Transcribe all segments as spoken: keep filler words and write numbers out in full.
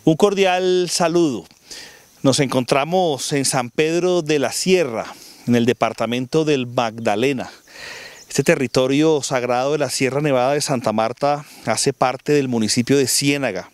Un cordial saludo. Nos encontramos en San Pedro de la Sierra, en el departamento del Magdalena. Este territorio sagrado de la Sierra Nevada de Santa Marta hace parte del municipio de Ciénaga.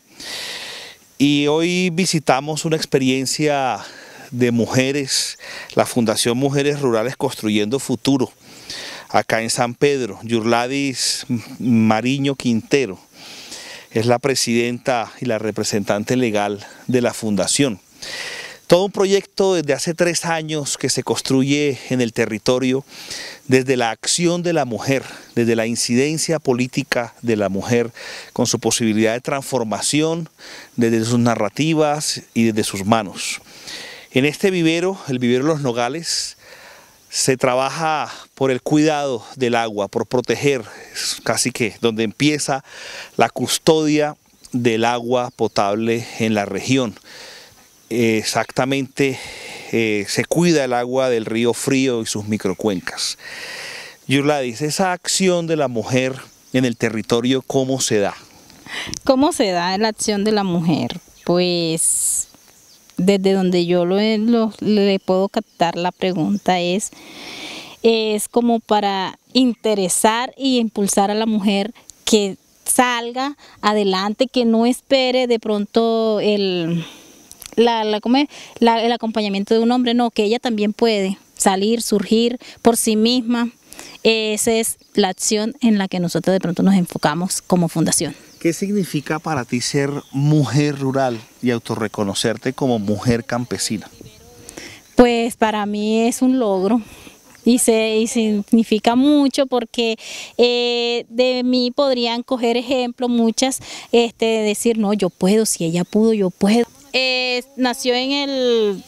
Y hoy visitamos una experiencia de mujeres, la Fundación Mujeres Rurales Construyendo Futuro, acá en San Pedro. Yurladis Mariño Quintero es la presidenta y la representante legal de la fundación. Todo un proyecto desde hace tres años que se construye en el territorio desde la acción de la mujer, desde la incidencia política de la mujer, con su posibilidad de transformación, desde sus narrativas y desde sus manos. En este vivero, el vivero Los Nogales, se trabaja por el cuidado del agua, por proteger, casi que donde empieza la custodia del agua potable en la región. Exactamente, eh, se cuida el agua del río Frío y sus microcuencas. Yurladis, esa acción de la mujer en el territorio, ¿cómo se da? ¿Cómo se da la acción de la mujer? Pues desde donde yo lo, lo, le puedo captar la pregunta es, es como para interesar y impulsar a la mujer que salga adelante, que no espere de pronto el... La, la, la, el acompañamiento de un hombre, no, que ella también puede salir, surgir por sí misma. Esa es la acción en la que nosotros de pronto nos enfocamos como fundación. ¿Qué significa para ti ser mujer rural y autorreconocerte como mujer campesina? Pues para mí es un logro. Y, se, y significa mucho porque eh, de mí podrían coger ejemplo muchas, este, decir, no, yo puedo, si ella pudo, yo puedo. Eh, nació en el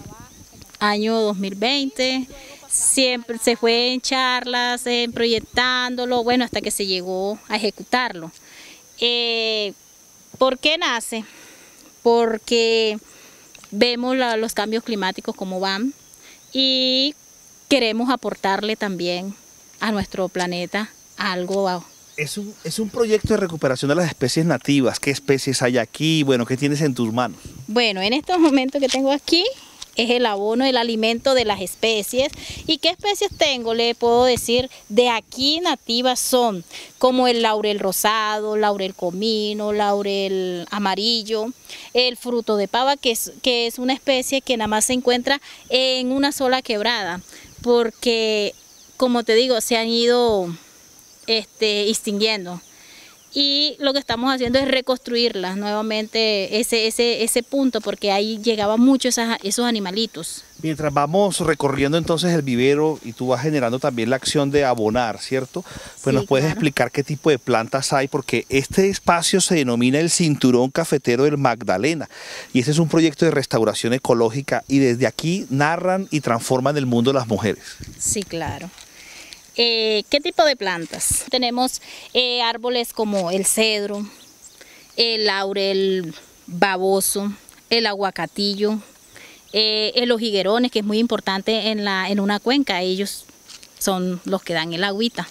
año dos mil veinte, siempre se fue en charlas, en proyectándolo, bueno, hasta que se llegó a ejecutarlo. Eh, ¿Por qué nace? Porque vemos la, los cambios climáticos como van y queremos aportarle también a nuestro planeta algo. Es un, es un proyecto de recuperación de las especies nativas. ¿Qué especies hay aquí? Bueno, ¿qué tienes en tus manos? Bueno, en estos momentos que tengo aquí es el abono, el alimento de las especies. ¿Y qué especies tengo? Le puedo decir, de aquí nativas son como el laurel rosado, laurel comino, laurel amarillo, el fruto de pava, que es, que es una especie que nada más se encuentra en una sola quebrada, porque, como te digo, se han ido este, extinguiendo. Y lo que estamos haciendo es reconstruirlas nuevamente, ese, ese, ese punto, porque ahí llegaban muchos esas, esos animalitos. Mientras vamos recorriendo entonces el vivero y tú vas generando también la acción de abonar, ¿cierto? Pues sí, nos puedes claro. explicar qué tipo de plantas hay, porque este espacio se denomina el Cinturón Cafetero del Magdalena y ese es un proyecto de restauración ecológica y desde aquí narran y transforman el mundo de las mujeres. Sí, claro. Eh, ¿Qué tipo de plantas? Tenemos eh, árboles como el cedro, el laurel baboso, el aguacatillo, eh, los higuerones, que es muy importante en, la, en una cuenca, ellos son los que dan el agüita.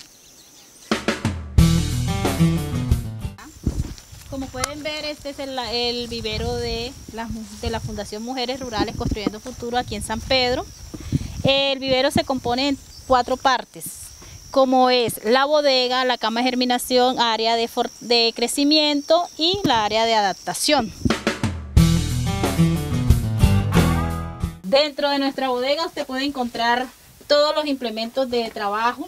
Como pueden ver, este es el, el vivero de la, de la Fundación Mujeres Rurales Construyendo Futuro aquí en San Pedro. El vivero se compone en cuatro partes, como es la bodega, la cama de germinación, área de, de crecimiento y la área de adaptación. Dentro de nuestra bodega usted puede encontrar todos los implementos de trabajo.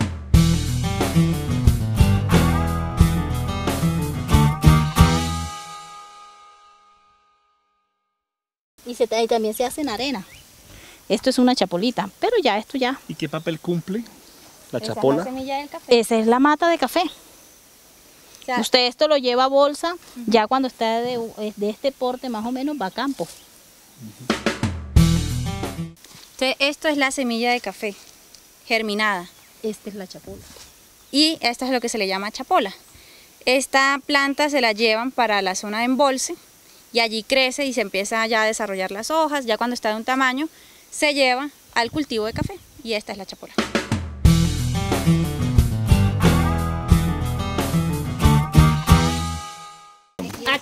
Y, se, y también se hace en arena. Esto es una chapolita, pero ya esto ya. ¿Y qué papel cumple la chapola? Esa es la semilla del café. Esa es la mata de café. O sea, usted esto lo lleva a bolsa, uh-huh. ya cuando está de, de este porte más o menos va a campo. Uh-huh. Entonces, esto es la semilla de café germinada. Esta es la chapola. Y esto es lo que se le llama chapola. Esta planta se la llevan para la zona de embolse y allí crece y se empieza ya a desarrollar las hojas. Ya cuando está de un tamaño se lleva al cultivo de café y esta es la chapola.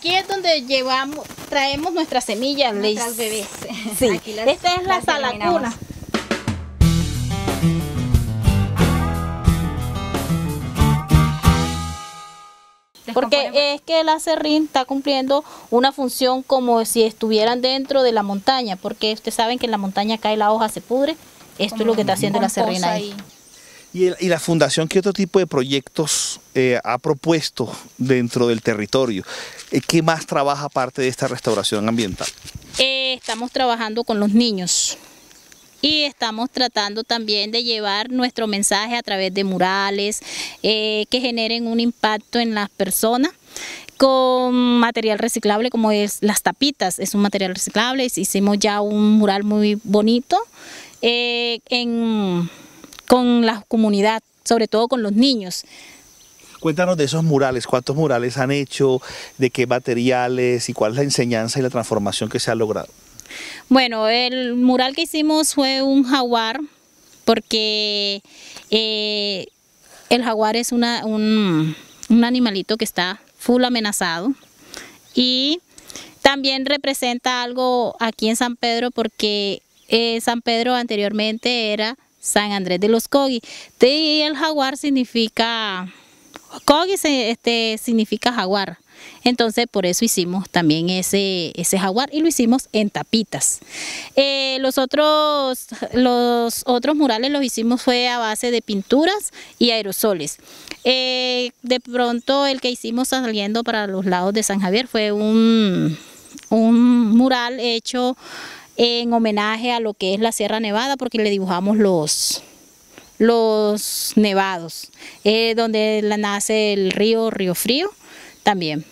aquí es donde llevamos, traemos nuestras semillas. Nuestras bebés. Sí, Aquí las- esta es la las salacuna. germinamos. Porque es que el acerrín está cumpliendo una función como si estuvieran dentro de la montaña, porque ustedes saben que en la montaña cae la hoja, se pudre. Esto es lo que está haciendo el acerrín ahí. ¿Y, el- y la fundación qué otro tipo de proyectos eh, ha propuesto dentro del territorio? Eh, ¿Qué más trabaja aparte de esta restauración ambiental? Eh, estamos trabajando con los niños y estamos tratando también de llevar nuestro mensaje a través de murales eh, que generen un impacto en las personas con material reciclable como es las tapitas, es un material reciclable. Hicimos ya un mural muy bonito eh, en, con la comunidad, sobre todo con los niños. Cuéntanos de esos murales, cuántos murales han hecho, de qué materiales y cuál es la enseñanza y la transformación que se ha logrado. Bueno, el mural que hicimos fue un jaguar, porque eh, el jaguar es una, un, un animalito que está full amenazado y también representa algo aquí en San Pedro, porque eh, San Pedro anteriormente era San Andrés de los Cogui, y el jaguar significa, Cogui se, este, significa jaguar. Entonces por eso hicimos también ese, ese jaguar y lo hicimos en tapitas. Eh, los, otros, los otros murales los hicimos fue a base de pinturas y aerosoles. Eh, de pronto el que hicimos saliendo para los lados de San Javier fue un, un mural hecho en homenaje a lo que es la Sierra Nevada, porque le dibujamos los... los nevados, eh, donde la nace el río Río Frío también.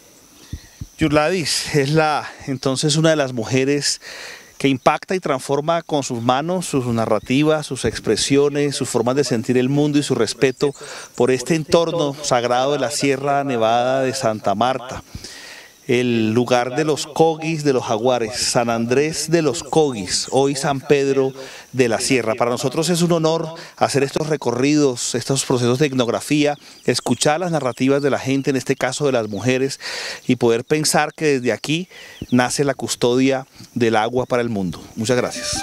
Yurladis es la, entonces una de las mujeres que impacta y transforma con sus manos, sus narrativas, sus expresiones, sus formas de sentir el mundo y su respeto por este entorno sagrado de la Sierra Nevada de Santa Marta. El lugar de los Cogis, de los jaguares, San Andrés de los Cogis, hoy San Pedro de la Sierra. Para nosotros es un honor hacer estos recorridos, estos procesos de etnografía, escuchar las narrativas de la gente, en este caso de las mujeres, y poder pensar que desde aquí nace la custodia del agua para el mundo. Muchas gracias.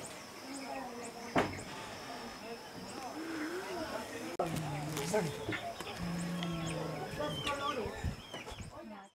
Thank you.